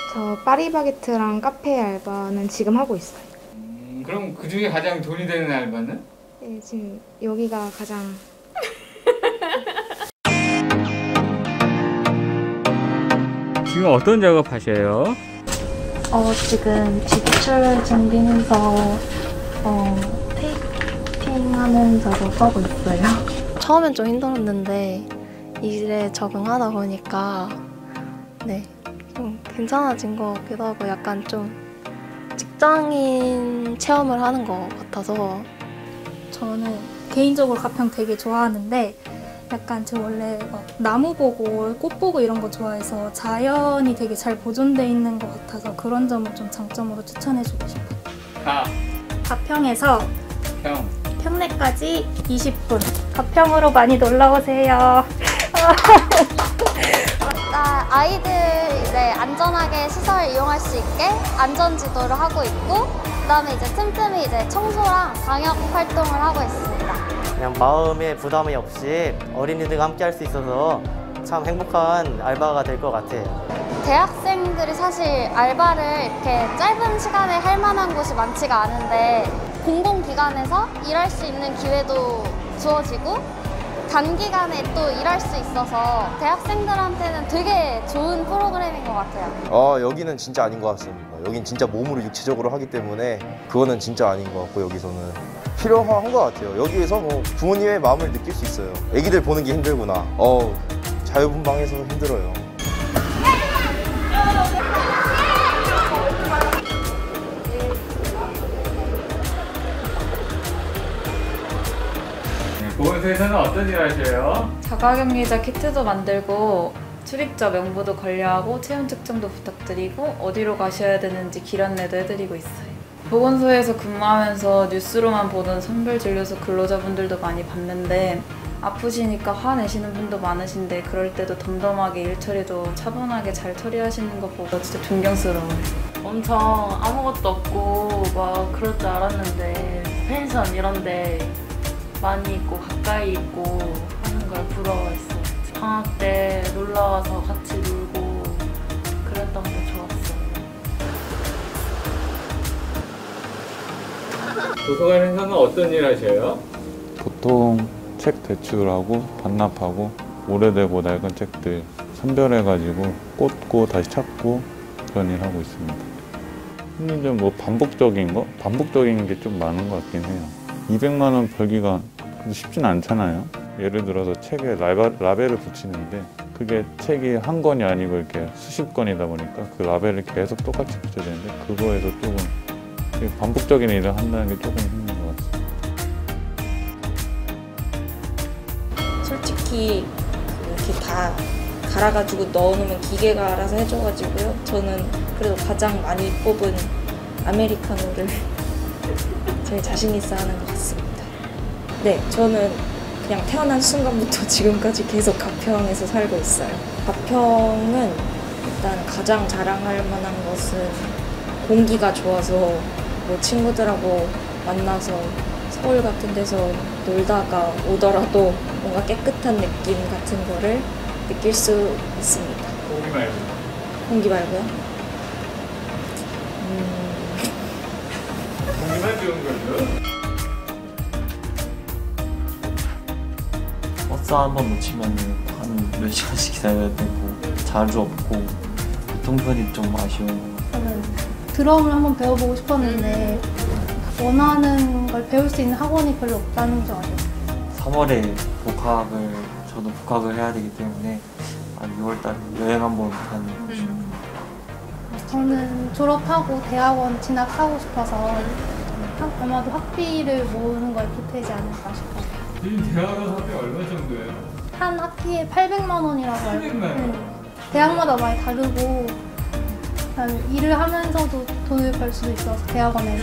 저 파리바게트랑 카페 알바는 지금 하고 있어요. 그럼 그 중에 가장 돈이 되는 알바는? 네, 지금 여기가 가장 지금 어떤 작업하셔요? 지금 지출 준비해서 테이핑하는 작업하고 있어요. 처음엔 좀 힘들었는데 일에 적응하다 보니까 네, 좀 괜찮아진 것 같기도 하고 약간 좀 직장인 체험을 하는 것 같아서. 저는 개인적으로 가평 되게 좋아하는데 약간 저 원래 막 나무 보고 꽃 보고 이런 거 좋아해서 자연이 되게 잘 보존돼 있는 것 같아서 그런 점을 좀 장점으로 추천해주고 싶어요. 가평에서 평내까지 20분. 가평으로 많이 놀러 오세요. 아이들 이제 안전하게 시설 이용할 수 있게 안전 지도를 하고 있고, 그다음에 이제 틈틈이 이제 청소랑 방역 활동을 하고 있습니다. 그냥 마음에 부담이 없이 어린이들과 함께 할 수 있어서 참 행복한 알바가 될 것 같아요. 대학생들이 사실 알바를 이렇게 짧은 시간에 할 만한 곳이 많지가 않은데 공공기관에서 일할 수 있는 기회도 주어지고 단기간에 또 일할 수 있어서 대학생들한테는 되게 좋은 프로그램인 것 같아요. 여기는 진짜 아닌 것 같습니다. 여긴 진짜 몸으로 육체적으로 하기 때문에 그거는 진짜 아닌 것 같고, 여기서는 필요한 것 같아요. 여기에서 뭐 부모님의 마음을 느낄 수 있어요. 애기들 보는 게 힘들구나. 자유분방해서 힘들어요. 보건소에서는 어떤 일 하셔요? 자가격리자 키트도 만들고 출입처 명부도 관리하고 체온 측정도 부탁드리고 어디로 가셔야 되는지 길 안내도 해드리고 있어요. 보건소에서 근무하면서 뉴스로만 보던 선별진료소 근로자분들도 많이 봤는데 아프시니까 화내시는 분도 많으신데 그럴 때도 덤덤하게 일 처리도 차분하게 잘 처리하시는 거 보고 진짜 존경스러워요. 엄청 아무것도 없고 막 그럴 줄 알았는데 펜션 이런 데 많이 있고 가까이 있고 하는 걸 부러워했어요. 방학 때 놀러와서 같이 놀고 그랬던 게 좋았어요. 도서관에서는 어떤 일 하셔요? 보통 책 대출하고 반납하고 오래되고 낡은 책들 선별해가지고 꽂고 다시 찾고 그런 일 하고 있습니다. 근데 좀 뭐 반복적인 게 좀 많은 것 같긴 해요. 200만 원 벌기가 쉽진 않잖아요. 예를 들어서 책에 라벨을 붙이는데 그게 책이 한 권이 아니고 이렇게 수십 권이다 보니까 그 라벨을 계속 똑같이 붙여야 되는데 그거에서 조금 반복적인 일을 한다는 게 조금 힘든 것 같습니다. 솔직히 이렇게 다 갈아가지고 넣어놓으면 기계가 알아서 해줘가지고요. 저는 그래도 가장 많이 뽑은 아메리카노를 제일 자신 있어 하는 것 같습니다. 네, 저는 그냥 태어난 순간부터 지금까지 계속 가평에서 살고 있어요. 가평은 일단 가장 자랑할 만한 것은 공기가 좋아서 뭐 친구들하고 만나서 서울 같은 데서 놀다가 오더라도 뭔가 깨끗한 느낌 같은 거를 느낄 수 있습니다. 공기 말고. 공기 말고요? 공기만 좋은 거죠? 버스 한 번 놓치면 한 몇 시간씩 기다려야 되고 자주 없고 교통편이 좀 아쉬워요. 저는 드럼을 한번 배워보고 싶었는데 원하는 걸 배울 수 있는 학원이 별로 없다는 줄 알아요. 3월에 저도 복학을 해야 되기 때문에 한 6월달에 여행 한번 다니고 싶어요. 저는 졸업하고 대학원 진학하고 싶어서 아마도 학비를 모으는 걸 보태지 않을까 싶어요. 지금 대학원 학비 얼마 정도예요? 한 학기에 800만 원이라고 알고 800만 원? 대학마다 많이 다르고 일을 하면서도 돈을 벌 수도 있어서 대학원에서.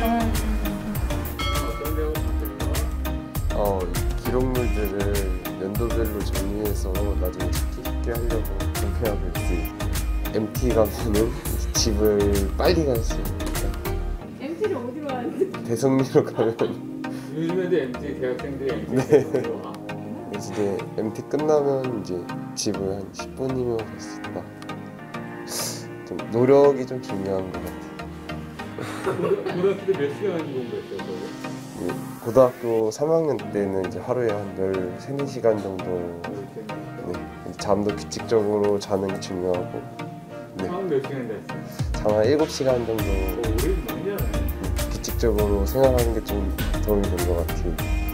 기록물들을 연도별로 정리해서 나중에 찾기 쉽게 하려고 공표하고 있어요. MT 가면은 집을 빨리 갈 수 있으니까. MT를 어디로 가는데? 대성리로 가면. 요즘에도 MT 대학생들이 MT 네. 그래서 이제 MT 끝나면 이제 집을 한 10분이면 갈 수 있다. 좀 노력이 좀 중요한 것 같아요. 고등학교 때 몇 시간 공부했어요? 거기? 고등학교 3학년 때는 이제 하루에 한 13-4시간 정도 잠도 규칙적으로 자는 게 중요하고 잠은 몇 시간 잤어요? 잠 한 7시간 정도 우리 많이 자네. 규칙적으로 생활하는 게 좀 도움이 된 것 같아요.